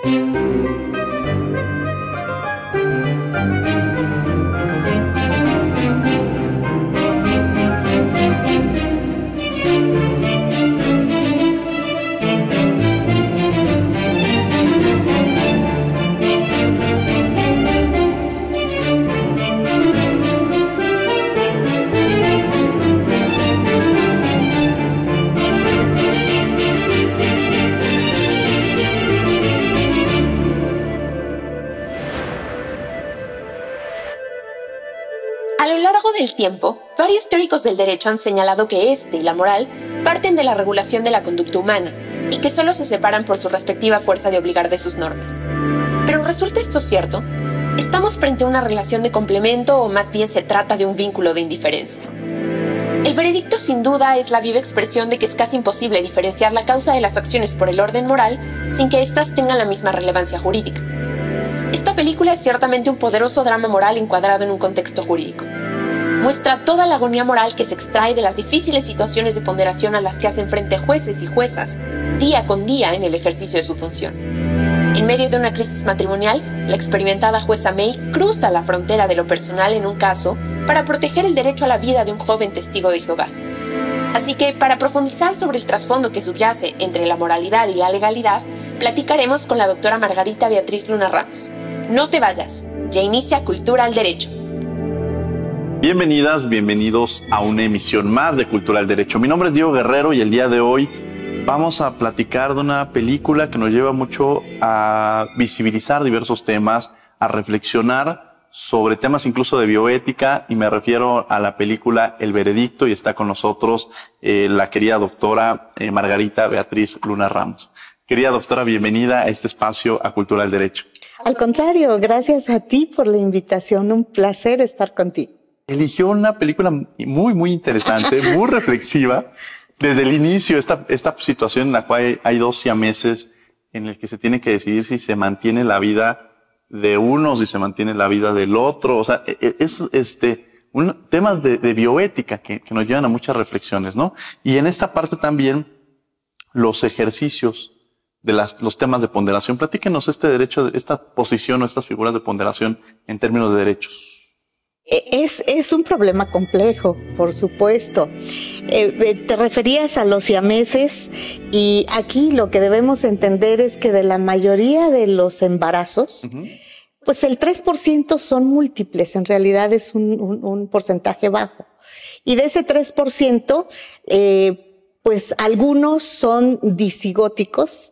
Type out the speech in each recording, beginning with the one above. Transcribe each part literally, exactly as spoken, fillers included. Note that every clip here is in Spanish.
Del tiempo, varios teóricos del derecho han señalado que este y la moral parten de la regulación de la conducta humana y que solo se separan por su respectiva fuerza de obligar de sus normas. Pero ¿resulta esto cierto? ¿Estamos frente a una relación de complemento o más bien se trata de un vínculo de indiferencia? El veredicto sin duda es la viva expresión de que es casi imposible diferenciar la causa de las acciones por el orden moral sin que éstas tengan la misma relevancia jurídica. Esta película es ciertamente un poderoso drama moral encuadrado en un contexto jurídico. Muestra toda la agonía moral que se extrae de las difíciles situaciones de ponderación a las que hacen frente jueces y juezas día con día en el ejercicio de su función. En medio de una crisis matrimonial, la experimentada jueza May cruza la frontera de lo personal en un caso para proteger el derecho a la vida de un joven testigo de Jehová. Así que, para profundizar sobre el trasfondo que subyace entre la moralidad y la legalidad, platicaremos con la doctora Margarita Beatriz Luna Ramos. No te vayas, ya inicia Cultura al Derecho. Bienvenidas, bienvenidos a una emisión más de Cultura al Derecho. Mi nombre es Diego Guerrero y el día de hoy vamos a platicar de una película que nos lleva mucho a visibilizar diversos temas, a reflexionar sobre temas incluso de bioética, y me refiero a la película El Veredicto, y está con nosotros eh, la querida doctora eh, Margarita Beatriz Luna Ramos. Querida doctora, bienvenida a este espacio, a Cultura al Derecho. Al contrario, gracias a ti por la invitación, un placer estar contigo. Eligió una película muy, muy interesante, muy reflexiva. Desde el inicio, esta, esta situación en la cual hay, hay dos siameses en el que se tiene que decidir si se mantiene la vida de uno o si se mantiene la vida del otro. O sea, es este, un, temas de, de bioética que, que nos llevan a muchas reflexiones, ¿no? Y en esta parte también, los ejercicios de las, los temas de ponderación. Platíquenos este derecho, esta posición o estas figuras de ponderación en términos de derechos. Es, es un problema complejo, por supuesto. Eh, te referías a los siameses, y aquí lo que debemos entender es que de la mayoría de los embarazos, uh-huh. pues el tres por ciento son múltiples, en realidad es un, un, un porcentaje bajo. Y de ese tres por ciento, eh, pues algunos son disigóticos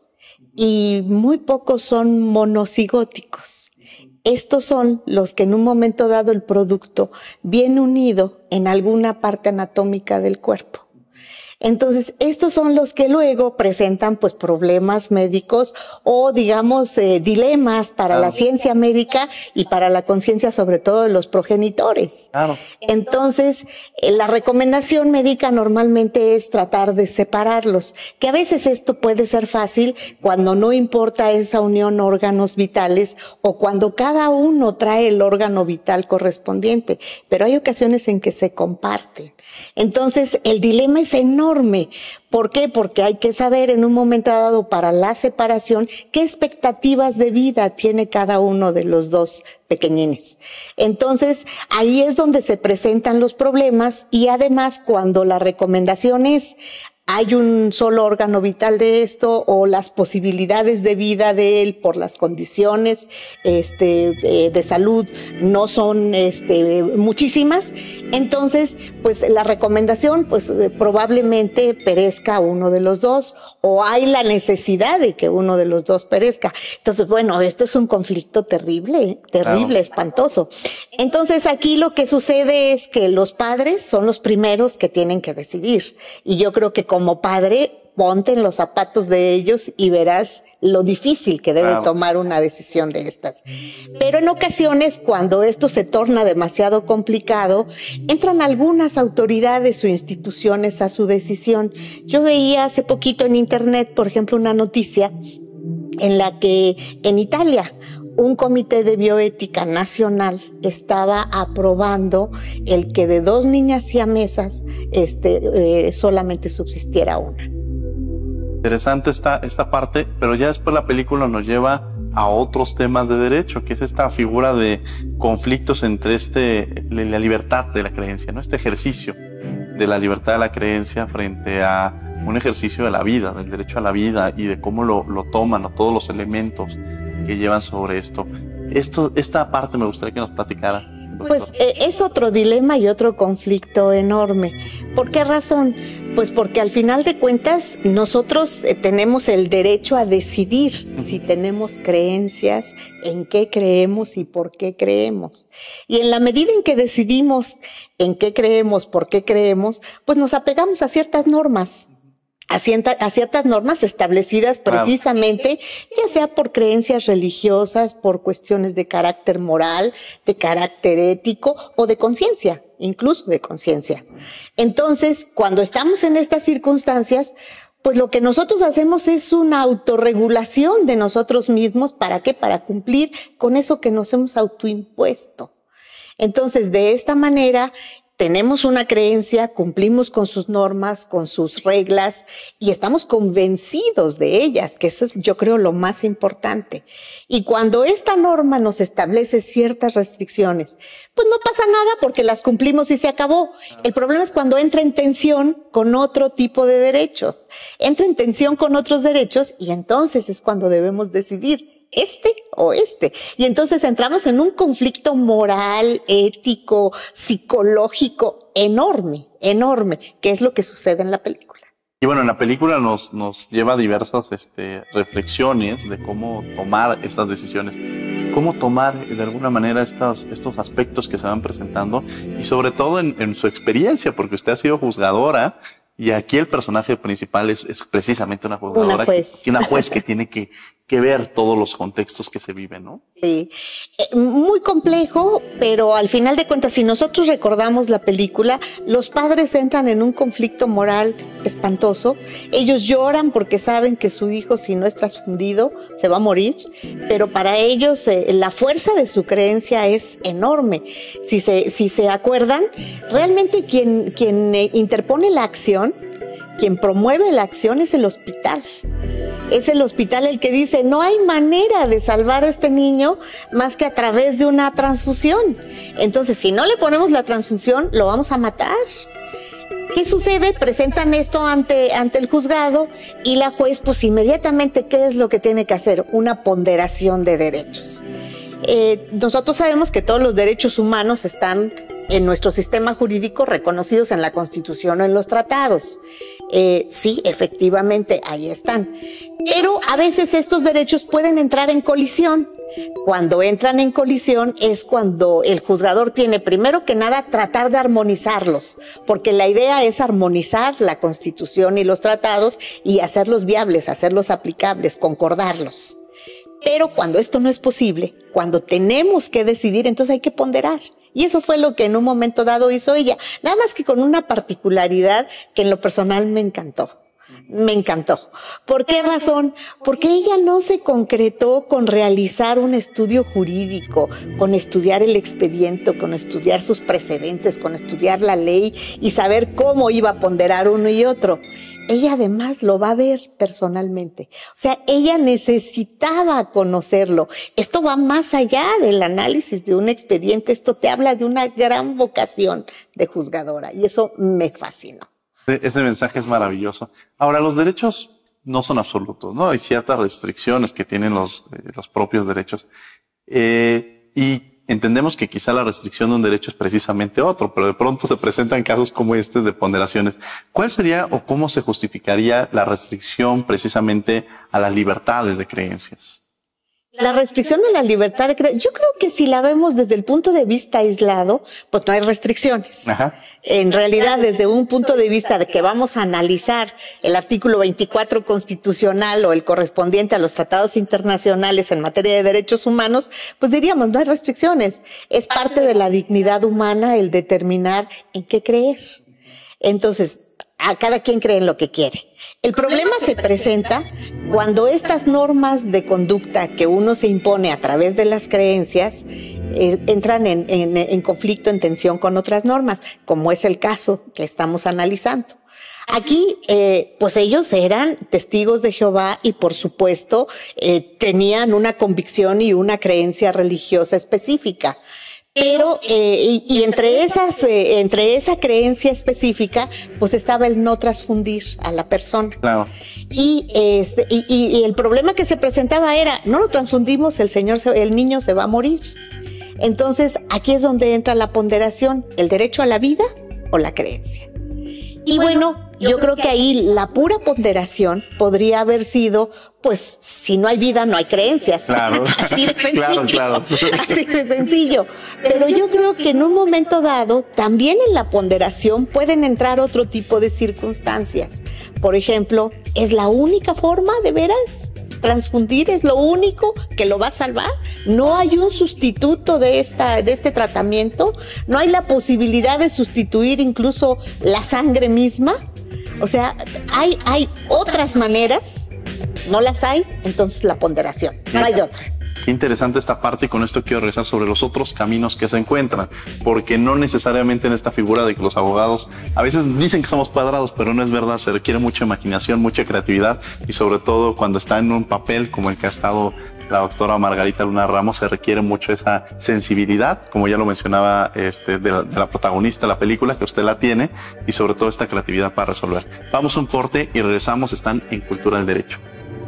y muy pocos son monocigóticos. Estos son los que en un momento dado el producto viene unido en alguna parte anatómica del cuerpo. Entonces, estos son los que luego presentan pues problemas médicos o digamos eh, dilemas para claro. la ciencia médica y para la conciencia sobre todo de los progenitores. Claro. Entonces, eh, la recomendación médica normalmente es tratar de separarlos, que a veces esto puede ser fácil cuando no importa esa unión órganos vitales o cuando cada uno trae el órgano vital correspondiente, pero hay ocasiones en que se comparten. Entonces, el dilema es enorme. ¿Por qué? Porque hay que saber en un momento dado para la separación qué expectativas de vida tiene cada uno de los dos pequeñines. Entonces, ahí es donde se presentan los problemas, y además cuando la recomendación es hay un solo órgano vital de esto o las posibilidades de vida de él por las condiciones este, eh, de salud no son este, muchísimas, entonces pues la recomendación pues eh, probablemente perezca uno de los dos o hay la necesidad de que uno de los dos perezca. Entonces bueno, esto es un conflicto terrible, terrible, claro. espantoso. Entonces aquí lo que sucede es que los padres son los primeros que tienen que decidir, y yo creo que como padre, ponte en los zapatos de ellos y verás lo difícil que debe claro. tomar una decisión de estas. Pero en ocasiones, cuando esto se torna demasiado complicado, entran algunas autoridades o instituciones a su decisión. Yo veía hace poquito en internet, por ejemplo, una noticia en la que en Italia un comité de bioética nacional estaba aprobando el que de dos niñas siamesas este, eh, solamente subsistiera una. Interesante esta, esta parte, pero ya después la película nos lleva a otros temas de derecho, que es esta figura de conflictos entre este, la libertad de la creencia, ¿no? Este ejercicio de la libertad de la creencia frente a un ejercicio de la vida, del derecho a la vida y de cómo lo, lo toman, ¿no? Todos los elementos que llevan sobre esto. esto. Esta parte me gustaría que nos platicara. Pues eh, es otro dilema y otro conflicto enorme. ¿Por qué razón? Pues porque al final de cuentas nosotros eh, tenemos el derecho a decidir si tenemos creencias, en qué creemos y por qué creemos. Y en la medida en que decidimos en qué creemos, por qué creemos, pues nos apegamos a ciertas normas. A, cierta, a ciertas normas establecidas precisamente, ya sea por creencias religiosas, por cuestiones de carácter moral, de carácter ético o de conciencia, incluso de conciencia. Entonces, cuando estamos en estas circunstancias, pues lo que nosotros hacemos es una autorregulación de nosotros mismos. ¿Para qué? Para cumplir con eso que nos hemos autoimpuesto. Entonces, de esta manera, tenemos una creencia, cumplimos con sus normas, con sus reglas y estamos convencidos de ellas, que eso es, yo creo, lo más importante. Y cuando esta norma nos establece ciertas restricciones, pues no pasa nada porque las cumplimos y se acabó. El problema es cuando entra en tensión con otro tipo de derechos. Entra en tensión con otros derechos y entonces es cuando debemos decidir este o este. Y entonces entramos en un conflicto moral, ético, psicológico enorme, enorme, que es lo que sucede en la película. Y bueno, en la película nos, nos lleva a diversas este, reflexiones de cómo tomar estas decisiones, cómo tomar de alguna manera estas, estos aspectos que se van presentando y sobre todo en, en su experiencia, porque usted ha sido juzgadora. Y aquí el personaje principal es, es precisamente una juzgadora, una juez. Que, una juez que tiene que, que ver todos los contextos que se viven, ¿no? Sí, eh, muy complejo, pero al final de cuentas, si nosotros recordamos la película, los padres entran en un conflicto moral espantoso. Ellos lloran porque saben que su hijo, si no es transfundido, se va a morir, pero para ellos eh, la fuerza de su creencia es enorme. Si se, si se acuerdan, realmente quien, quien eh, interpone la acción, quien promueve la acción es el hospital. Es el hospital el que dice, no hay manera de salvar a este niño más que a través de una transfusión. Entonces, si no le ponemos la transfusión, lo vamos a matar. ¿Qué sucede? Presentan esto ante, ante el juzgado y la juez, pues inmediatamente, ¿qué es lo que tiene que hacer? Una ponderación de derechos. Eh, nosotros sabemos que todos los derechos humanos están en nuestro sistema jurídico reconocidos en la Constitución o en los tratados. Eh, sí, efectivamente, ahí están. Pero a veces estos derechos pueden entrar en colisión. Cuando entran en colisión es cuando el juzgador tiene, primero que nada, tratar de armonizarlos, porque la idea es armonizar la Constitución y los tratados y hacerlos viables, hacerlos aplicables, concordarlos. Pero cuando esto no es posible, cuando tenemos que decidir, entonces hay que ponderar. Y eso fue lo que en un momento dado hizo ella, nada más que con una particularidad que en lo personal me encantó. Me encantó. ¿Por qué razón? Porque ella no se concretó con realizar un estudio jurídico, con estudiar el expediente, con estudiar sus precedentes, con estudiar la ley y saber cómo iba a ponderar uno y otro. Ella además lo va a ver personalmente. O sea, ella necesitaba conocerlo. Esto va más allá del análisis de un expediente. Esto te habla de una gran vocación de juzgadora y eso me fascinó. Ese mensaje es maravilloso. Ahora, los derechos no son absolutos, ¿no? Hay ciertas restricciones que tienen los, eh, los propios derechos. Eh, y entendemos que quizá la restricción de un derecho es precisamente otro, pero de pronto se presentan casos como este de ponderaciones. ¿Cuál sería o cómo se justificaría la restricción precisamente a las libertades de creencias? La restricción de la libertad de creencia, yo creo que si la vemos desde el punto de vista aislado, pues no hay restricciones. Ajá. En realidad, desde un punto de vista de que vamos a analizar el artículo veinticuatro constitucional o el correspondiente a los tratados internacionales en materia de derechos humanos, pues diríamos, no hay restricciones. Es parte de la dignidad humana el determinar en qué creer. Entonces, a cada quien cree en lo que quiere. El problema se presenta cuando estas normas de conducta que uno se impone a través de las creencias eh, entran en, en, en conflicto, en tensión con otras normas, como es el caso que estamos analizando. Aquí, eh, pues ellos eran testigos de Jehová y por supuesto eh, tenían una convicción y una creencia religiosa específica. Pero, eh, y, y entre esas, eh, entre esa creencia específica, pues estaba el no transfundir a la persona. Claro. Y, este, y, y, y el problema que se presentaba era, no lo transfundimos, el señor, se, el niño se va a morir. Entonces, aquí es donde entra la ponderación, el derecho a la vida o la creencia. Y bueno, yo creo que ahí la pura ponderación podría haber sido, pues, si no hay vida, no hay creencias. Claro. Así de sencillo. Claro, claro. Así de sencillo. Pero yo creo que en un momento dado, también en la ponderación pueden entrar otro tipo de circunstancias. Por ejemplo, ¿es la única forma de veras? Transfundir es lo único que lo va a salvar. No hay un sustituto de, esta, de este tratamiento. No hay la posibilidad de sustituir incluso la sangre misma. O sea, hay, hay otras maneras. No las hay, entonces la ponderación. No hay de otra. Qué interesante esta parte y con esto quiero regresar sobre los otros caminos que se encuentran, porque no necesariamente en esta figura de que los abogados a veces dicen que somos cuadrados, pero no es verdad, se requiere mucha imaginación, mucha creatividad y sobre todo cuando está en un papel como el que ha estado la doctora Margarita Luna Ramos, se requiere mucho esa sensibilidad, como ya lo mencionaba este, de, la, de la protagonista de la película, que usted la tiene, y sobre todo esta creatividad para resolver. Vamos a un corte y regresamos, están en Cultura del Derecho.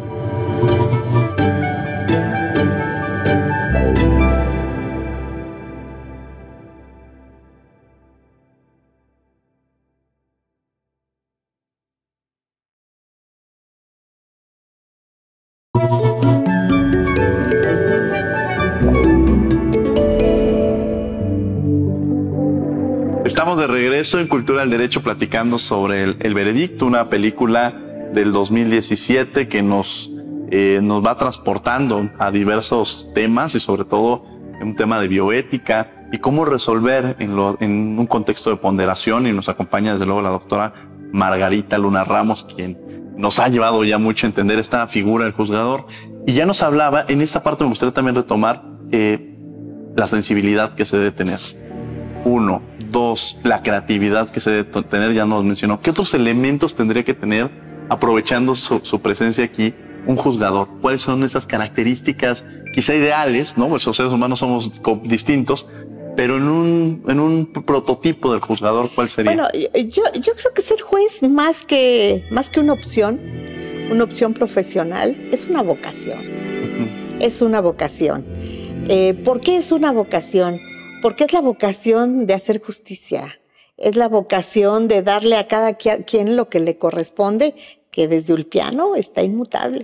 Estamos de regreso en Cultura del Derecho platicando sobre el, el Veredicto, una película del dos mil diecisiete que nos, eh, nos va transportando a diversos temas y sobre todo un tema de bioética y cómo resolver en, lo, en un contexto de ponderación, y nos acompaña desde luego la doctora Margarita Luna Ramos, quien nos ha llevado ya mucho a entender esta figura del juzgador, y ya nos hablaba, en esta parte me gustaría también retomar eh, la sensibilidad que se debe tener. Uno, dos, la creatividad que se debe tener, ya nos mencionó. ¿Qué otros elementos tendría que tener, aprovechando su, su presencia aquí, un juzgador? ¿Cuáles son esas características quizá ideales, ¿no? Pues los seres humanos somos distintos, pero en un, en un prototipo del juzgador, ¿cuál sería? Bueno, yo, yo creo que ser juez, más que, más que una opción, una opción profesional, es una vocación. Uh-huh. Es una vocación. Eh, ¿Por qué es una vocación? Porque es la vocación de hacer justicia. Es la vocación de darle a cada quien lo que le corresponde, que desde el piano está inmutable.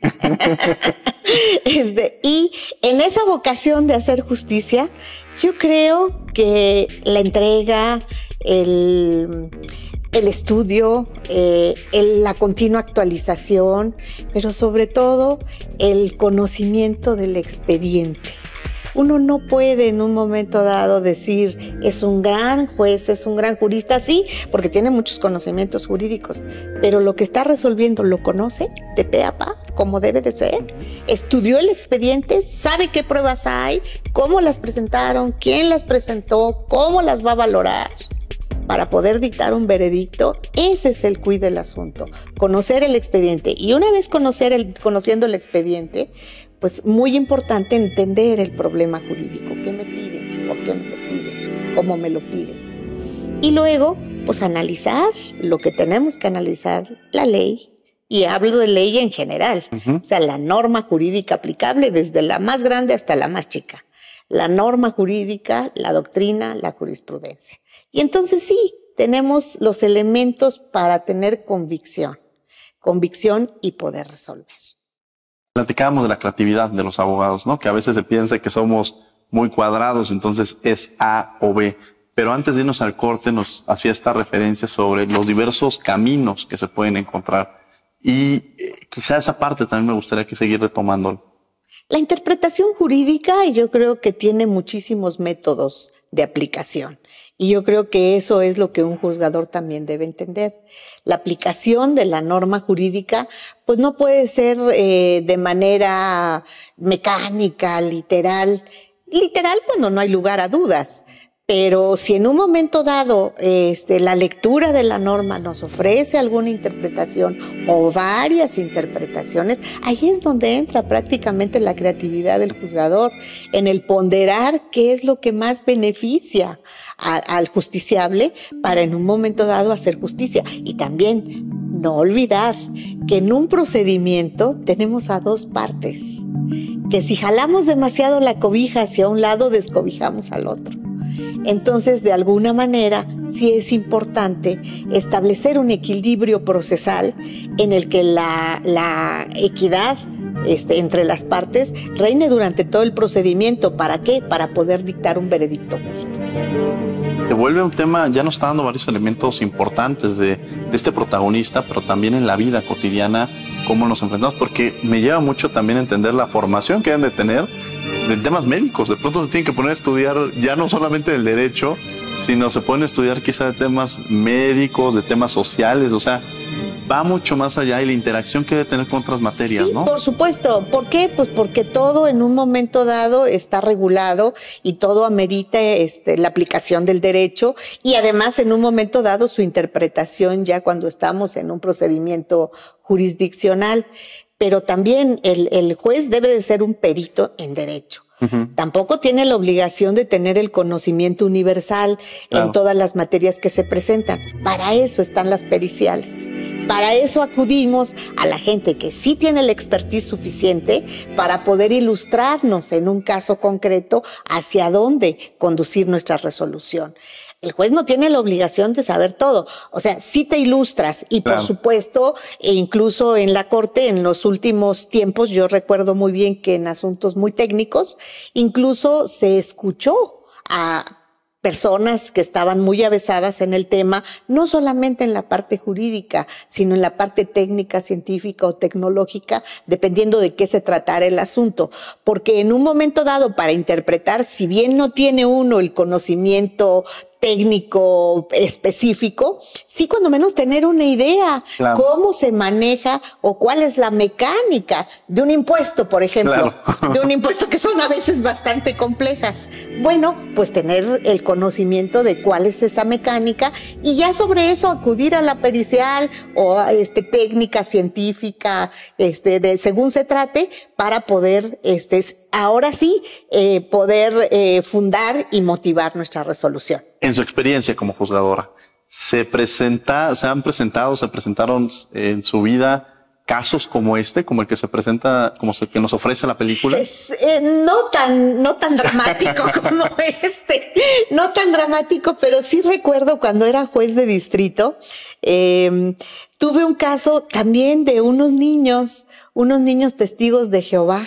este, y en esa vocación de hacer justicia, yo creo que la entrega, el, el estudio, eh, el, la continua actualización, pero sobre todo el conocimiento del expediente. Uno no puede en un momento dado decir, es un gran juez, es un gran jurista, sí, porque tiene muchos conocimientos jurídicos, pero lo que está resolviendo lo conoce de pe a pa, como debe de ser. Estudió el expediente, sabe qué pruebas hay, cómo las presentaron, quién las presentó, cómo las va a valorar para poder dictar un veredicto. Ese es el quid del asunto, conocer el expediente. Y una vez conocer el, conociendo el expediente, pues muy importante entender el problema jurídico. ¿Qué me piden? ¿Por qué me lo piden? ¿Cómo me lo piden? Y luego, pues analizar lo que tenemos que analizar, la ley, y hablo de ley en general, uh-huh. O sea, la norma jurídica aplicable desde la más grande hasta la más chica. La norma jurídica, la doctrina, la jurisprudencia. Y entonces sí, tenemos los elementos para tener convicción, convicción y poder resolver. Platicábamos de la creatividad de los abogados, ¿no? Que a veces se piensa que somos muy cuadrados, entonces es A o B. Pero antes de irnos al corte nos hacía esta referencia sobre los diversos caminos que se pueden encontrar. Y eh, quizá esa parte también me gustaría que seguir retomando. La interpretación jurídica yo creo que tiene muchísimos métodos de aplicación. Y yo creo que eso es lo que un juzgador también debe entender. La aplicación de la norma jurídica, pues no puede ser eh, de manera mecánica, literal. Literal cuando no hay lugar a dudas. Pero si en un momento dado este, la lectura de la norma nos ofrece alguna interpretación o varias interpretaciones, ahí es donde entra prácticamente la creatividad del juzgador, en el ponderar qué es lo que más beneficia a, al justiciable para en un momento dado hacer justicia. Y también no olvidar que en un procedimiento tenemos a dos partes, que si jalamos demasiado la cobija hacia un lado, descobijamos al otro. Entonces, de alguna manera, sí es importante establecer un equilibrio procesal en el que la, la equidad este, entre las partes reine durante todo el procedimiento. ¿Para qué? Para poder dictar un veredicto justo. Se vuelve un tema, ya nos está dando varios elementos importantes de, de este protagonista, pero también en la vida cotidiana, cómo nos enfrentamos, porque me lleva mucho también a entender la formación que deben de tener de temas médicos. De pronto se tienen que poner a estudiar ya no solamente del derecho, sino se pueden estudiar quizá de temas médicos, de temas sociales, o sea, va mucho más allá y la interacción que debe tener con otras materias, sí, ¿no? Por supuesto. ¿Por qué? Pues porque todo en un momento dado está regulado y todo amerita este, la aplicación del derecho y además en un momento dado su interpretación ya cuando estamos en un procedimiento jurisdiccional. Pero también el, el juez debe de ser un perito en derecho. Uh-huh. Tampoco tiene la obligación de tener el conocimiento universal claro. en todas las materias que se presentan. Para eso están las periciales. Para eso acudimos a la gente que sí tiene la expertise suficiente para poder ilustrarnos en un caso concreto hacia dónde conducir nuestra resolución. El juez no tiene la obligación de saber todo. O sea, sí te ilustras y claro. por supuesto, e incluso en la corte, en los últimos tiempos, yo recuerdo muy bien que en asuntos muy técnicos, incluso se escuchó a personas que estaban muy avesadas en el tema, no solamente en la parte jurídica, sino en la parte técnica, científica o tecnológica, dependiendo de qué se tratara el asunto. Porque en un momento dado, para interpretar, si bien no tiene uno el conocimiento técnico específico, sí cuando menos tener una idea claro. cómo se maneja o cuál es la mecánica de un impuesto, por ejemplo, claro. de un impuesto que son a veces bastante complejas. Bueno, pues tener el conocimiento de cuál es esa mecánica y ya sobre eso acudir a la pericial o a este, técnica científica, este, de, según se trate, para poder, este, ahora sí, eh, poder eh, fundar y motivar nuestra resolución. En su experiencia como juzgadora, ¿se presenta, se han presentado, se presentaron en su vida casos como este, como el que se presenta, como el que nos ofrece la película? Es, eh, no tan, no tan dramático como este, no tan dramático, pero sí recuerdo cuando era juez de distrito, eh, tuve un caso también de unos niños, unos niños testigos de Jehová,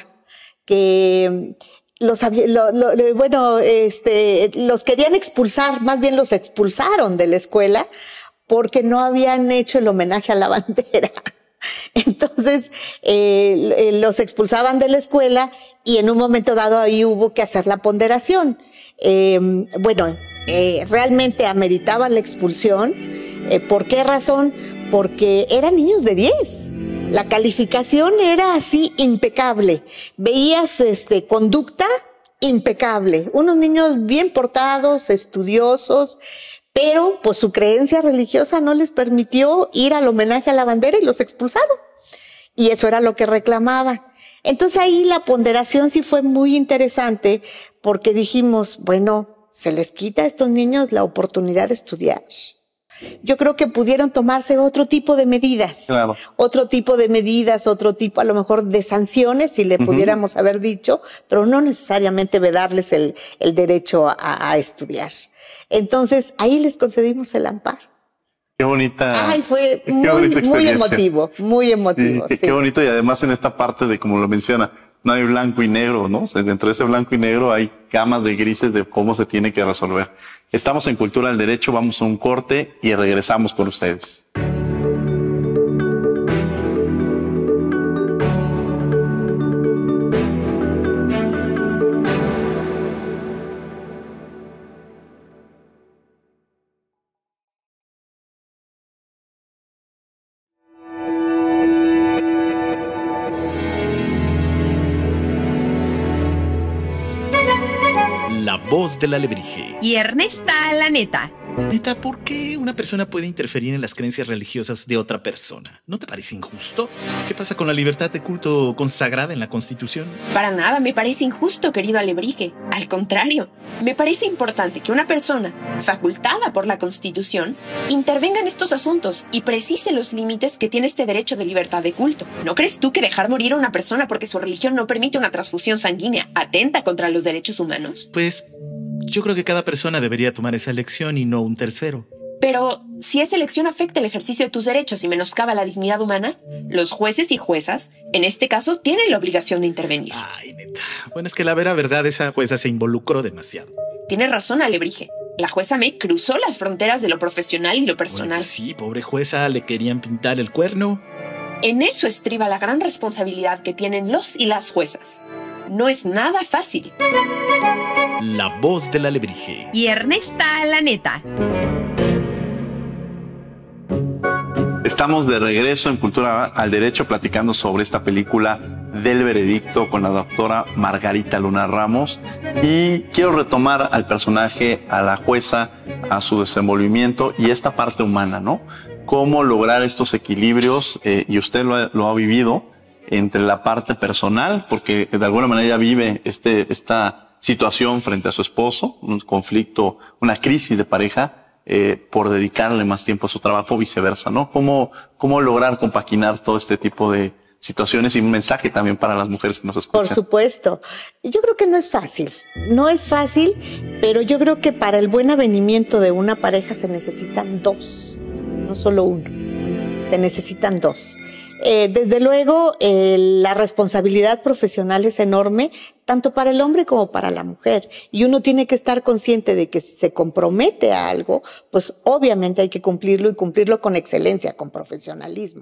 que los, lo, lo, bueno, este, los querían expulsar, más bien los expulsaron de la escuela porque no habían hecho el homenaje a la bandera. Entonces, eh, los expulsaban de la escuela y en un momento dado ahí hubo que hacer la ponderación. Eh, bueno, eh, realmente ameritaba la expulsión. Eh, ¿Por qué razón? Porque eran niños de diez. La calificación era así impecable. Veías este, conducta impecable. Unos niños bien portados, estudiosos, pero pues su creencia religiosa no les permitió ir al homenaje a la bandera y los expulsaron. Y eso era lo que reclamaban. Entonces ahí la ponderación sí fue muy interesante porque dijimos, bueno, se les quita a estos niños la oportunidad de estudiar. Yo creo que pudieron tomarse otro tipo de medidas, claro. otro tipo de medidas, otro tipo a lo mejor de sanciones, si le uh-huh. pudiéramos haber dicho, pero no necesariamente vedarles el, el derecho a, a estudiar. Entonces, ahí les concedimos el amparo. Qué bonita. Ay, fue muy, muy emotivo, muy emotivo. Sí, sí. Qué bonito y además en esta parte de, como lo menciona, no hay blanco y negro, ¿no? O sea, dentro de ese blanco y negro hay gamas de grises de cómo se tiene que resolver. Estamos en Cultura del Derecho, vamos a un corte y regresamos con ustedes. La La voz del alebrije. Y Ernesta, la neta. Neta, ¿por qué una persona puede interferir en las creencias religiosas de otra persona? ¿No te parece injusto? ¿Qué pasa con la libertad de culto consagrada en la Constitución? Para nada me parece injusto, querido alebrije. Al contrario, me parece importante que una persona, facultada por la Constitución, intervenga en estos asuntos y precise los límites que tiene este derecho de libertad de culto. ¿No crees tú que dejar morir a una persona porque su religión no permite una transfusión sanguínea atenta contra los derechos humanos? Pues yo creo que cada persona debería tomar esa elección y no un tercero. Pero si esa elección afecta el ejercicio de tus derechos y menoscaba la dignidad humana, los jueces y juezas, en este caso, tienen la obligación de intervenir. Ay, neta. Bueno, es que la vera verdad, esa jueza se involucró demasiado. Tienes razón, alebrije. La jueza May cruzó las fronteras de lo profesional y lo personal. Bueno, pues sí, pobre jueza, le querían pintar el cuerno. En eso estriba la gran responsabilidad que tienen los y las juezas. No es nada fácil. La voz del alebrije. Y Ernesta, la neta. Estamos de regreso en Cultura al Derecho platicando sobre esta película del veredicto con la doctora Margarita Luna Ramos, y quiero retomar al personaje, a la jueza, a su desenvolvimiento y esta parte humana, ¿no? Cómo lograr estos equilibrios, eh, y usted lo ha, lo ha vivido, entre la parte personal, porque de alguna manera ella vive este, esta situación frente a su esposo, un conflicto, una crisis de pareja, eh, por dedicarle más tiempo a su trabajo, viceversa, ¿no? ¿Cómo, cómo lograr compaginar todo este tipo de situaciones y un mensaje también para las mujeres que nos escuchan? Por supuesto. Yo creo que no es fácil. No es fácil, pero yo creo que para el buen avenimiento de una pareja se necesitan dos, no solo uno. Se necesitan dos. Eh, desde luego, eh, la responsabilidad profesional es enorme, tanto para el hombre como para la mujer. Y uno tiene que estar consciente de que si se compromete a algo, pues obviamente hay que cumplirlo y cumplirlo con excelencia, con profesionalismo.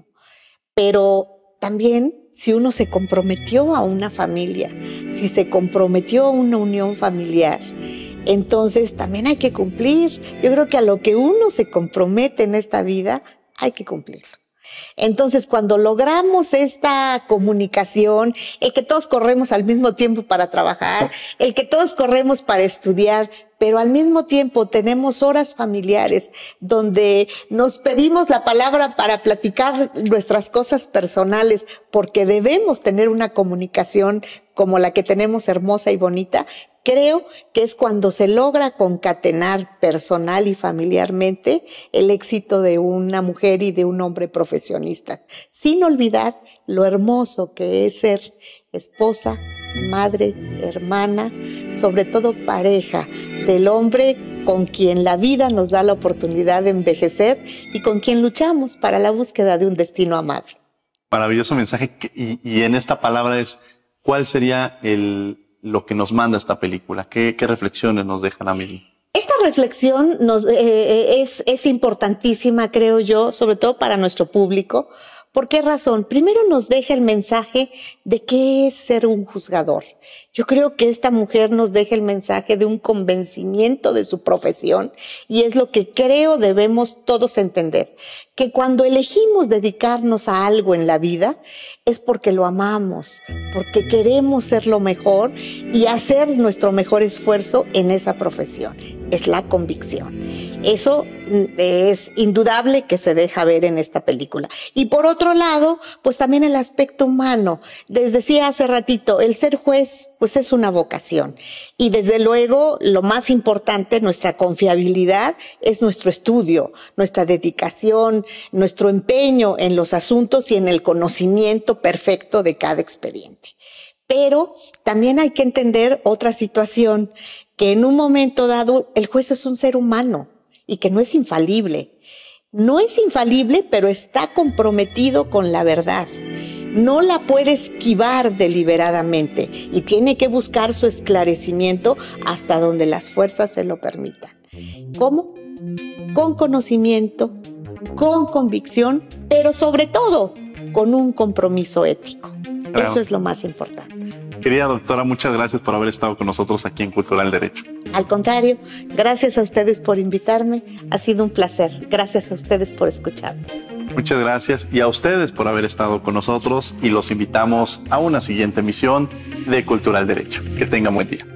Pero también, si uno se comprometió a una familia, si se comprometió a una unión familiar, entonces también hay que cumplir. Yo creo que a lo que uno se compromete en esta vida, hay que cumplirlo. Entonces, cuando logramos esta comunicación, el que todos corremos al mismo tiempo para trabajar, el que todos corremos para estudiar, pero al mismo tiempo tenemos horas familiares donde nos pedimos la palabra para platicar nuestras cosas personales, porque debemos tener una comunicación como la que tenemos, hermosa y bonita. Creo que es cuando se logra concatenar personal y familiarmente el éxito de una mujer y de un hombre profesionista, sin olvidar lo hermoso que es ser esposa, madre, hermana, sobre todo pareja del hombre con quien la vida nos da la oportunidad de envejecer y con quien luchamos para la búsqueda de un destino amable. Maravilloso mensaje. Y, y en esta palabra es, ¿cuál sería el... lo que nos manda esta película? ¿Qué, qué reflexiones nos deja la misma? Esta reflexión nos, eh, es, es importantísima, creo yo, sobre todo para nuestro público. ¿Por qué razón? Primero nos deja el mensaje de qué es ser un juzgador. Yo creo que esta mujer nos deja el mensaje de un convencimiento de su profesión, y es lo que creo debemos todos entender, que cuando elegimos dedicarnos a algo en la vida es porque lo amamos, porque queremos ser lo mejor y hacer nuestro mejor esfuerzo en esa profesión. Es la convicción. Eso es indudable que se deja ver en esta película. Y por otro lado, pues también el aspecto humano. Les decía hace ratito, el ser juez pues es una vocación. Y desde luego, lo más importante, nuestra confiabilidad, es nuestro estudio, nuestra dedicación, nuestro empeño en los asuntos y en el conocimiento perfecto de cada expediente. Pero también hay que entender otra situación, que en un momento dado el juez es un ser humano y que no es infalible. No es infalible, pero está comprometido con la verdad. No la puede esquivar deliberadamente y tiene que buscar su esclarecimiento hasta donde las fuerzas se lo permitan. ¿Cómo? Con conocimiento, con convicción, pero sobre todo con un compromiso ético. Claro. Eso es lo más importante. Querida doctora, muchas gracias por haber estado con nosotros aquí en Cultural Derecho. Al contrario, gracias a ustedes por invitarme. Ha sido un placer. Gracias a ustedes por escucharnos. Muchas gracias, y a ustedes por haber estado con nosotros, y los invitamos a una siguiente emisión de Cultural Derecho. Que tengan buen día.